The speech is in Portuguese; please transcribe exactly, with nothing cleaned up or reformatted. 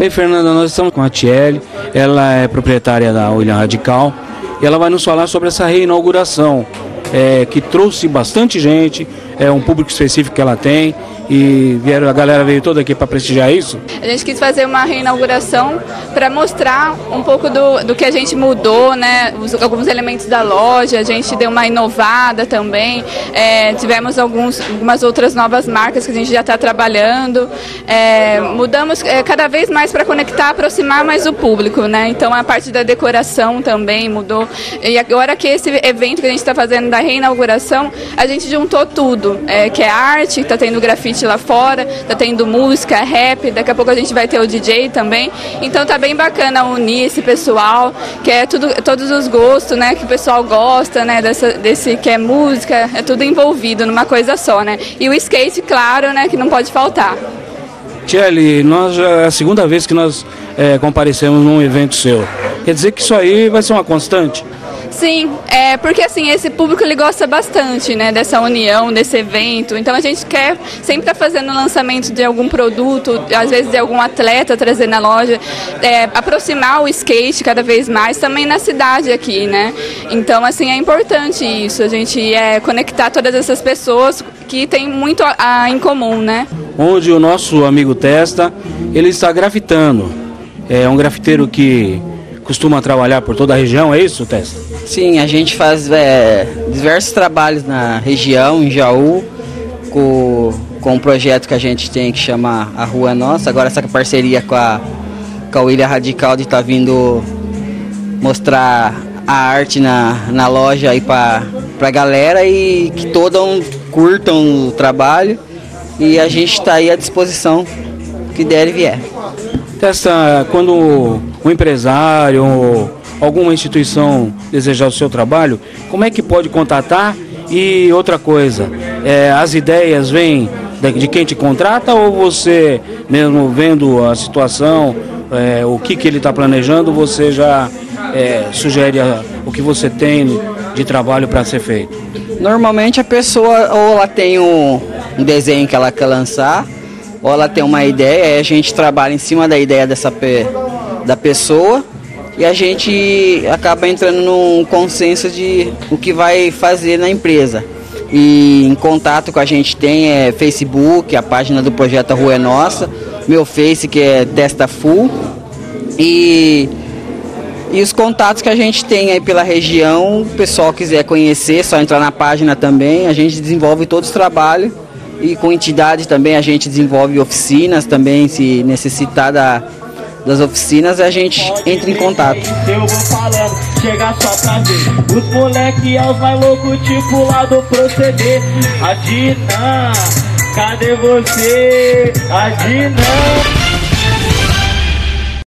Bem, Fernanda, nós estamos com a Tiele, ela é proprietária da William Radical e ela vai nos falar sobre essa reinauguração, é, que trouxe bastante gente, é um público específico que ela tem. E vieram, a galera veio toda aqui para prestigiar isso? A gente quis fazer uma reinauguração para mostrar um pouco do, do que a gente mudou, né? Os, alguns elementos da loja, a gente deu uma inovada também, é, tivemos alguns, algumas outras novas marcas que a gente já está trabalhando, é, mudamos é, cada vez mais para conectar, aproximar mais o público, né? Então a parte da decoração também mudou, e agora que esse evento que a gente está fazendo da reinauguração, a gente juntou tudo, é, que é arte, está tendo grafite lá fora, tá tendo música, rap, daqui a pouco a gente vai ter o D J também, então tá bem bacana unir esse pessoal, que é tudo, todos os gostos, né, que o pessoal gosta, né, dessa, desse que é música, é tudo envolvido numa coisa só, né, e o skate, claro, né, que não pode faltar. Tiele, nós já é a segunda vez que nós é, comparecemos num evento seu, quer dizer que isso aí vai ser uma constante? Sim, é porque assim, esse público ele gosta bastante, né, dessa união, desse evento, então a gente quer sempre estar tá fazendo o lançamento de algum produto, às vezes de algum atleta trazer na loja, é, aproximar o skate cada vez mais também na cidade aqui, né, então assim, é importante isso, a gente é, conectar todas essas pessoas que tem muito a, a, em comum, né. Onde o nosso amigo Testa, ele está grafitando, é um grafiteiro que costuma trabalhar por toda a região, é isso, Testa? Sim, a gente faz é, diversos trabalhos na região, em Jaú, com, com um projeto que a gente tem que chama A Rua é Nossa. Agora essa parceria com a, com a William Radical de estar tá vindo mostrar a arte na, na loja aí para a galera e que todos curtam o trabalho. E a gente está aí à disposição, que der e vier. Testa, quando um empresário ou alguma instituição desejar o seu trabalho, como é que pode contatar? E outra coisa, é, as ideias vêm de quem te contrata ou você mesmo vendo a situação, é, o que, que ele está planejando, você já é, sugere a, o que você tem de trabalho para ser feito? Normalmente a pessoa ou ela tem um, um desenho que ela quer lançar, ou ela tem uma ideia, aí a gente trabalha em cima da ideia dessa pe, da pessoa e a gente acaba entrando num consenso de o que vai fazer na empresa. E em contato com a gente tem é, Facebook, a página do projeto A Rua é Nossa, meu Face que é Testa Full e, e os contatos que a gente tem aí pela região, o pessoal quiser conhecer, é só entrar na página também, a gente desenvolve todos os trabalhos. E com entidade também a gente desenvolve oficinas também, se necessitar da, das oficinas a gente entra em contato. Eu vou falando, chega só pra ver. Os moleque é os mais loucos, tipo lá do proceder. Adina, cadê você? Adina.